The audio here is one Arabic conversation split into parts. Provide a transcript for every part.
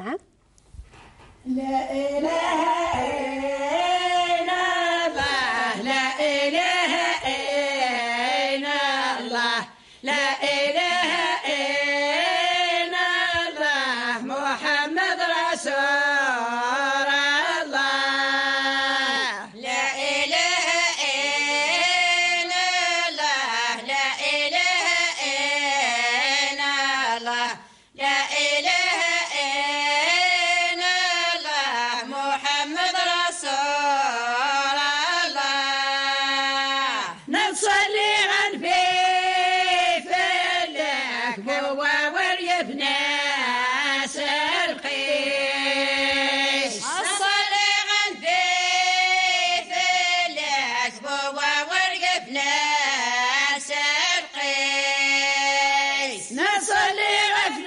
نعم. لا إله إلا الله لا إله إلا الله لا إله إلا الله محمد رسول الله لا إله إلا الله لا إله إلا الله لا إله إلا الله محمد رسول الله نصلي في فلك بوا وريف ناس القيس نصلي في فلك بوا وريف ناس القيس نصلي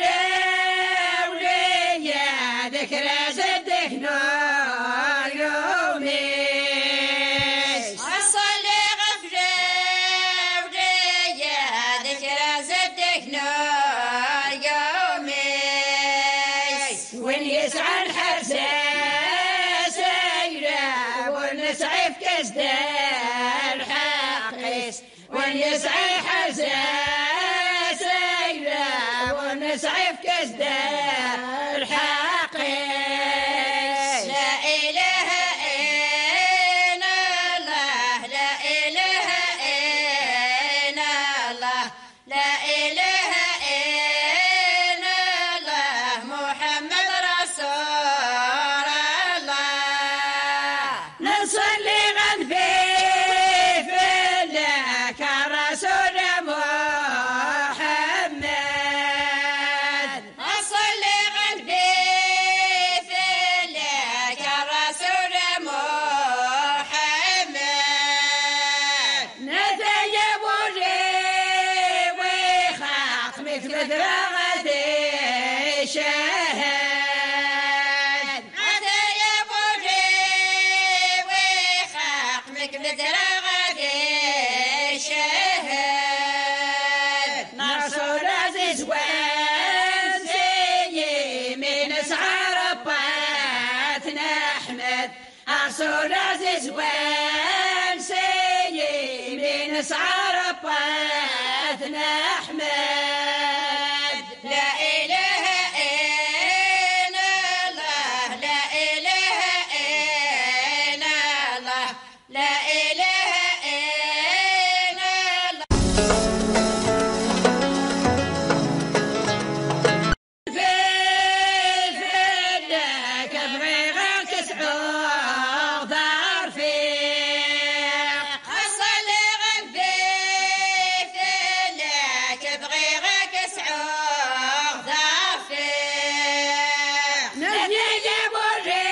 ذكرى زدك نور يوميس أصلي غفلة وليا ذكرى زدك نور يوميس وين يسعى الحرسة سيرة ونسعى في كسد الحقيس وين يسعى الحرسة سيرة ونسعى في كسد شاهد غدا يا بوجي وخاقمك بدرا غادي شاهد ناصر عزيز وانسي من اسعار باتنا احمد ناصر عزيز وانسي من اسعار باتنا احمد لا اله الا الله لا اله الا الله لا اله الا الله في فداك ابغي غيرك سعود دار فيك اصلي غنفي فداك ابغي غيرك سعود دار فيك نجي جبري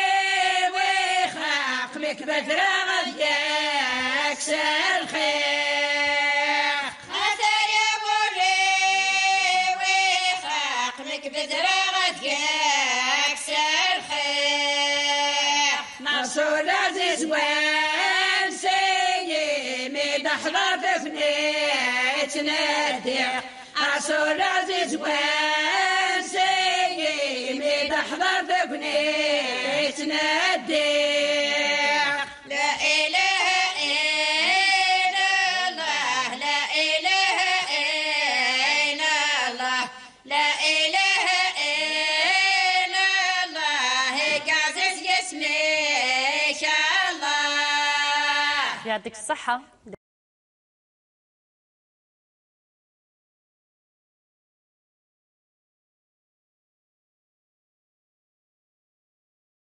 وخاقمك بدرا غديك سالخير خاطر يا بري وخاقمك بدرا غديك سالخير ناصر عزيز وانسي ميد حضرت فنيت نديع ناصر عزيز وانسي ميد حضرت فنيت نديع لا إله إلا الله لا إله إلا الله لا إله إلا الله قعزز اسمي إن شاء الله يعطيك الصحة.